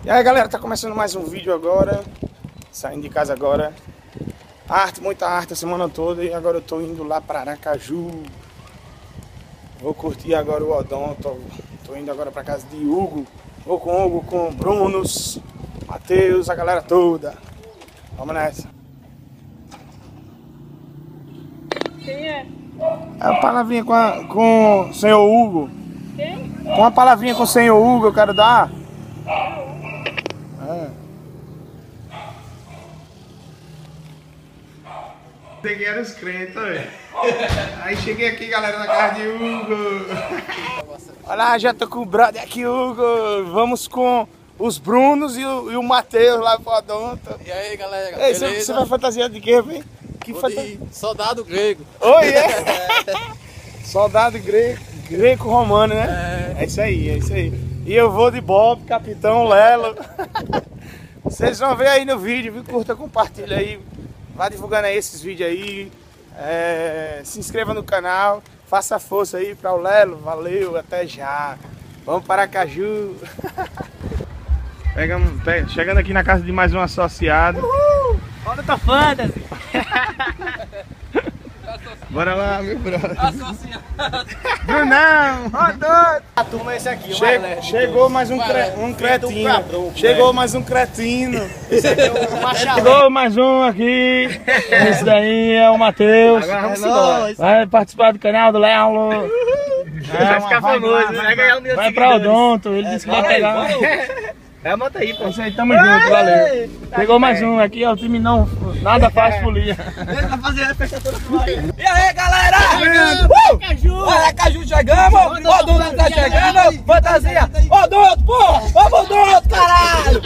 E aí galera, tá começando mais um vídeo agora. Saindo de casa agora. Arte, muita arte a semana toda. E agora eu tô indo lá pra Aracaju. Vou curtir agora o Odonto. Tô indo agora pra casa de Hugo. Vou com o Hugo, com o Brunos, Matheus, a galera toda. Vamos nessa. Quem é? É uma palavrinha com o senhor Hugo. Quem? Uma palavrinha com o senhor Hugo eu quero dar. Peguei era os crentes, velho. Aí cheguei aqui, galera, na casa de Hugo. Olha lá, já tô com o brother aqui, Hugo. Vamos com os Brunos e o Matheus lá pro Odonto. E aí, galera? Ei, você vai fantasiado de quê, velho? Que fantasia? Soldado grego. Oi, Soldado greco-romano, né? É isso aí, é isso aí. E eu vou de Bob, Capitão Lelo. Vocês vão ver aí no vídeo, viu? Curta, compartilha aí. Vá divulgando aí esses vídeos aí. Se inscreva no canal. Faça força aí para o Lelo. Valeu, até já. Vamos para Aracaju. Chegando aqui na casa de mais um associado. Olha tua fantasy! Bora lá, meu brother. Associado. Brunão! Odonto! A turma é esse aqui, Chegou mais um cretino. Chegou mais um cretino. Chegou mais um aqui. Esse daí é o Matheus. Vai participar do canal do Lelo. Vai ficar famoso, vai ganhar 1 milhão de seguidores. Vai pra Odonto, ele disse que vai pegar. É, bota aí, pô. É isso aí, tamo junto, valeu. Pegou mais um aqui, ó, o time não, nada faz folia. Ele vai fazer a festa toda com nós. E aí, galera? Aracaju! Aracaju chegamos! Odonto tá chegando! Fantasia! Odonto, porra! Vamos, Odonto, caralho!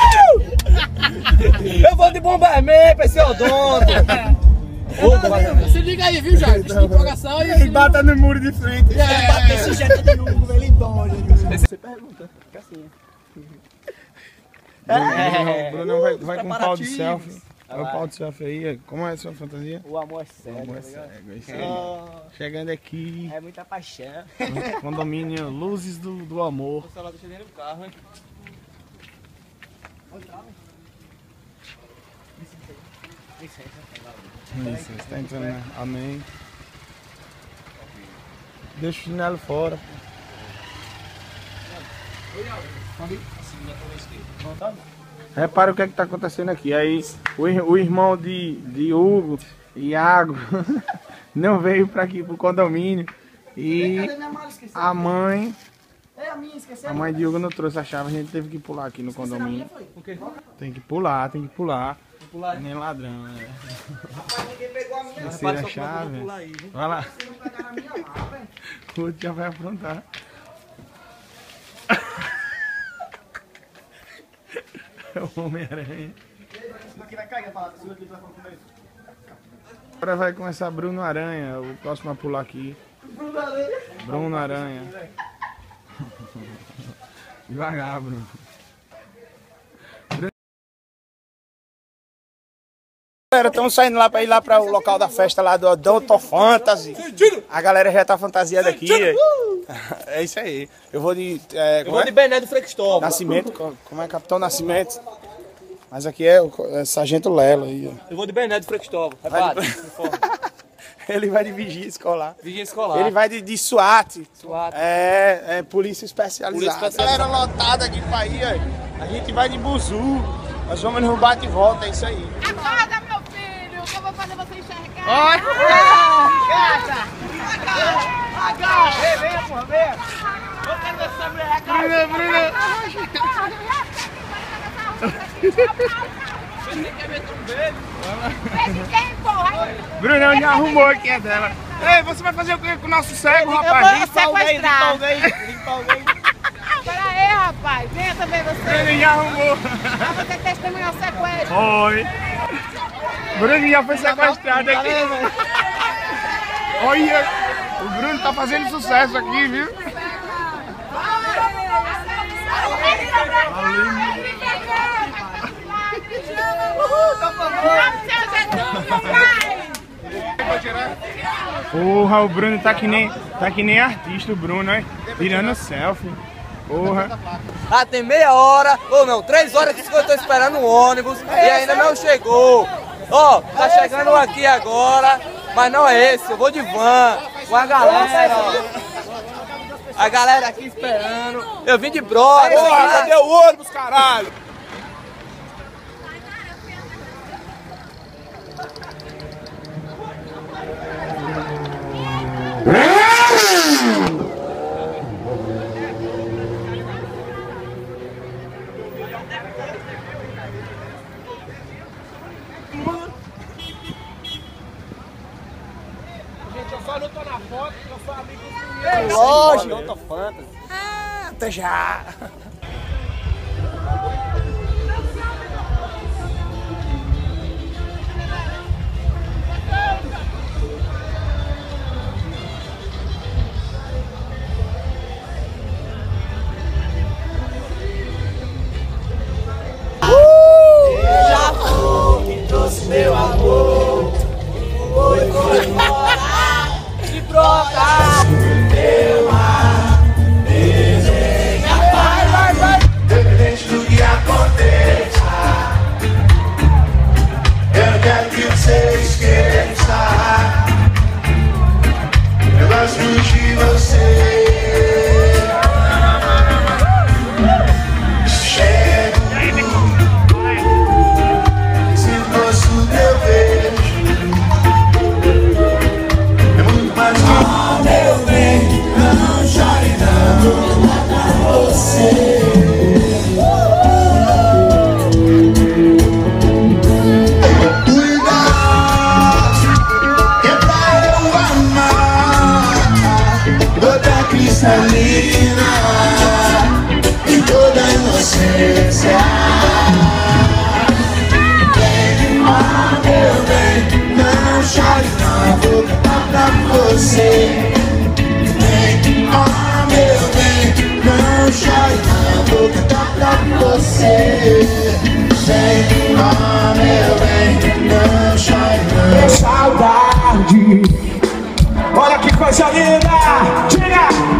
Eu vou de Bomberman pra esse Odonto! Se liga aí, viu, Jair? Deixa de empolgação e... Ele bata no muro de frente. Esse jeito de Hugo, ele dói. Você pergunta, fica assim. O Bruno vai com um pau de selfie. Vai o pau de selfie aí. Como é a sua fantasia? O amor é cego. O amor é cego, isso aí. Chegando aqui. É muita paixão. No condomínio Luzes do Amor. O celular deixa dentro do carro, hein? Isso, você tá entrando, né? Amém. Deixa o chinelo fora. Repara o que é que tá acontecendo aqui. Aí o irmão de Hugo, Iago, não veio pra aqui pro condomínio. E a mãe de Hugo não trouxe a chave, a gente teve que pular aqui no condomínio. Tem que pular. Nem ladrão, né? Esquecer a chave. Vai lá. O outro já vai aprontar. É o Homem-Aranha. Agora vai começar Bruno Aranha, o próximo a pular aqui. Bruno Aranha. Devagar, Bruno. Galera, estamos saindo lá para ir lá para o local da festa lá do Odonto Fantasy. A galera já tá fantasiada aqui. É isso aí. Eu vou de... Eu vou de Bené do Frei Cristóvão. Nascimento, como é Capitão Nascimento. Mas aqui é o Sargento Lelo aí, ó. Eu vou de Bené do Frei Cristóvão. Ele vai de vigia escolar. Vigia escolar. Ele vai de SWAT. SWAT. É polícia especializada. Galera lotada aqui pra ir, ó. A gente vai de buzu. Nós vamos no bate e volta, é isso aí. Acorda, meu filho, que eu vou fazer você enxergar. Olha! Gata! Agarra! Ei, venha, porra, venha! Eu quero ver essa mulher agarrar! Você quer meter um beijo? Esse quem, porra? Brunão já arrumou aqui a dela. Ei, você vai fazer o que com o nosso cego, rapaz? vou sequestrar. Limpa alguém! Pera aí, rapaz. Venha também você. Bruno já arrumou. Pra você testemunhar o sequestro. Oi. Bruno já foi sequestrado aqui. Olha, o Bruno tá fazendo sucesso aqui, viu? Porra, o Bruno tá que nem artista, o Bruno, né? Tirando selfie. Porra. Ah, tem meia hora, ou não, 3 horas que eu tô esperando o ônibus e ainda não chegou. Ó, tá chegando aqui agora, mas não é esse, eu vou de van, com a galera, ó. A galera aqui esperando, eu vim de brother. Porra, cadê o ônibus, caralho? Gente, eu só não tô na foto porque eu sou amigo do Lógico, eu tô fantasy. Ah, até já. Já foi que trouxe meu amor. Foi embora de brotar. Meu mar, deseja. Vai. Independente do que aconteça, eu quero que você esqueça. Eu gosto de você. Cristalina e toda a inocência. Vem, meu bem, não chore não, vou cantar pra você. Vem, meu bem, não chore não, vou cantar pra você. Vem, meu bem, não chore não. É saudade, olha que coisa linda, tira!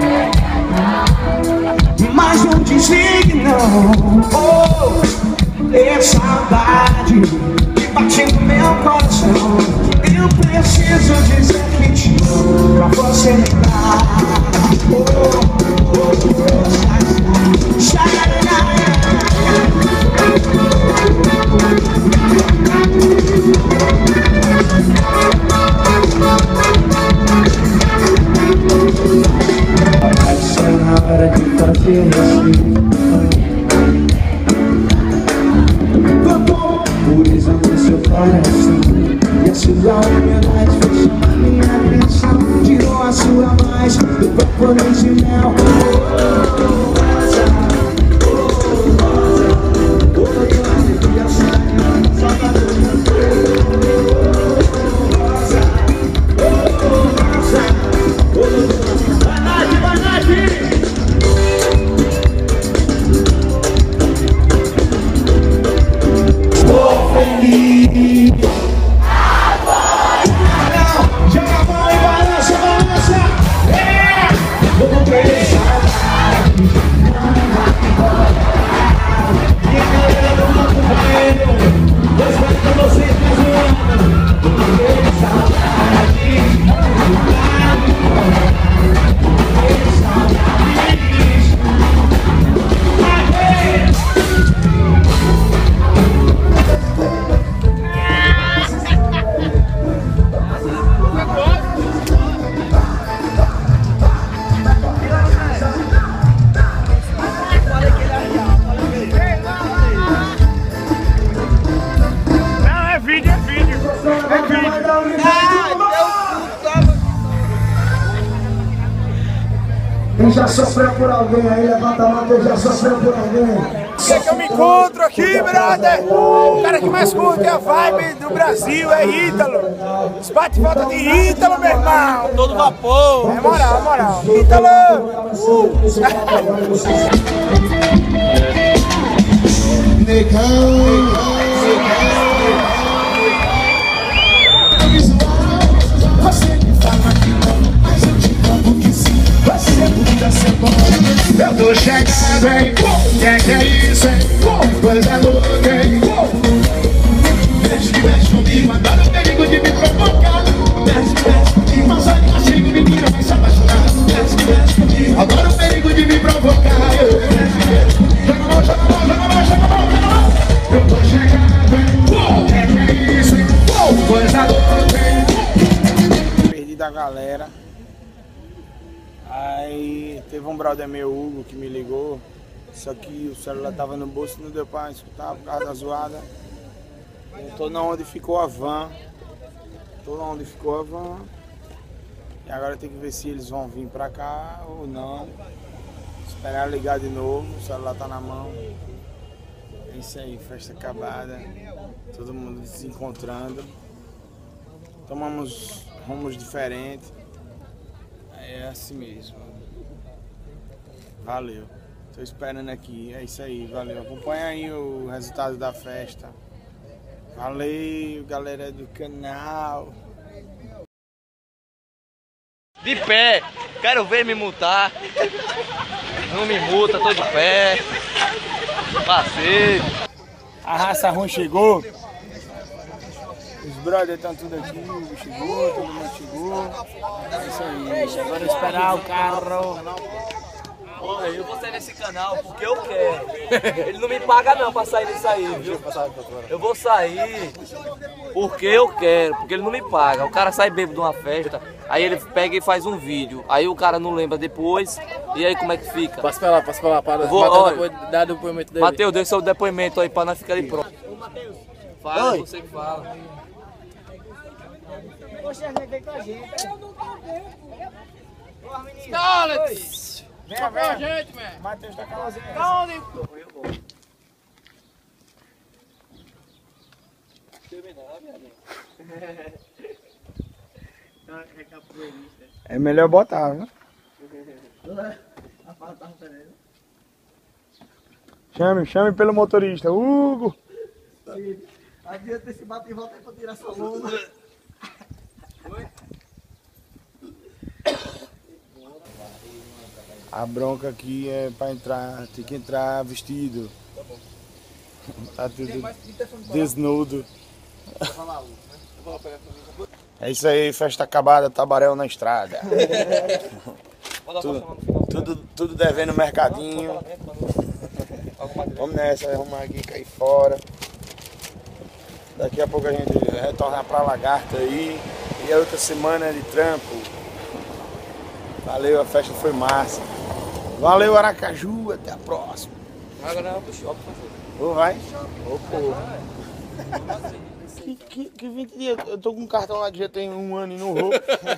Mas não desligue não, oh, é saudade que bate no meu coração. Eu preciso dizer que te amo pra você lembrar. Essa é a hora de fazer assim. Pureza no seu coração e a sua humildade fez chamar minha atenção. Tirou a sua voz do componente mel. Quem já sofreu por alguém aí, levanta a mão, quem já sofreu por alguém. Você que eu me encontro aqui, brother. O cara que mais curte a vibe do Brasil é Ítalo. Os bate-volta de Ítalo, meu irmão. Todo vapor. É moral. Ítalo! Eu tô chegando, hein? Que é isso, hein? Coisa louca, hein? Mexe, mexe comigo, adoro o perigo de me provocar. Mexe, mexe comigo, mas olha que castigo, menina, vai se apaixonar. Mexe, mexe comigo, adoro o perigo de me provocar. Joga a mão, joga a mão, joga a mão, joga a mão, joga a mão. Eu tô chegando, hein? Que é isso, hein? Coisa louca, hein? Perdi da galera. Aí teve um brother meu, Hugo, que me ligou. Só que o celular tava no bolso e não deu pra escutar por causa da zoada. Eu tô na onde ficou a van. E agora tem que ver se eles vão vir pra cá ou não. Esperar ligar de novo, o celular tá na mão. É isso aí, festa acabada. Todo mundo se encontrando. Tomamos rumos diferentes. É assim mesmo. Valeu. Tô esperando aqui. É isso aí, valeu. Acompanha aí o resultado da festa. Valeu, galera do canal. De pé, quero ver me multar. Não me multa, tô de pé. Passei. A raça ruim chegou. Os brothers estão tudo aqui. Chegou, todo mundo chegou. É isso aí. Agora esperar o carro. Olha, eu vou sair nesse canal porque eu quero. Ele não me paga não pra sair nisso aí, viu? Eu vou sair porque eu quero, porque ele não me paga. O cara sai bêbado de uma festa, aí ele pega e faz um vídeo. Aí o cara não lembra depois, e aí como é que fica? Passa pra lá, para dar o depoimento dele. Matheus, dê seu depoimento aí pra nós ficar ali pronto. Fala, você que fala. Poxa, vem com a gente. Alex! Vem com a gente, man. Matheus tá com a gente. Tá onde? É melhor botar, viu? Chame pelo motorista, Hugo. Adianta esse bate e volta aí pra tirar essa lona. A bronca aqui é pra entrar, tem que entrar vestido. Tá tudo desnudo. É isso aí, festa acabada, tabaréu na estrada. Tudo devendo mercadinho. Vamos nessa, arrumar aqui, cair fora. Daqui a pouco a gente retorna pra Lagarta aí. E a outra semana de trampo. Valeu, a festa foi massa. Valeu, Aracaju, até a próxima. Agora vamos pro shopping. Ô, vai? Ô, porra. Que 20 dias? Eu tô com um cartão lá que já tem 1 ano e não roubo.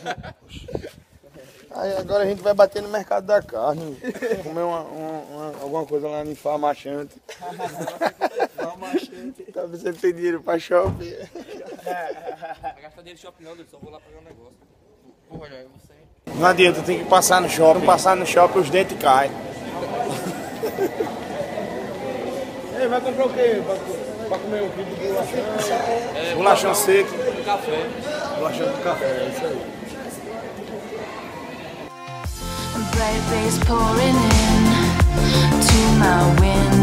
Aí agora a gente vai bater no mercado da carne. Comer alguma coisa lá no Farmachante. Tá você tem dinheiro pra shopping? Vai gastar dinheiro no shopping não, só vou lá pagar um negócio. Porra, já, eu vou sair. Não adianta, tem que passar no shopping. Não passar no shopping os dentes caem. Ei, vai comprar o quê? Pra comer um quilo de bolachão? Bolachão seco. Café. Bolachão de café, é isso aí. Bright rays pouring in to my window.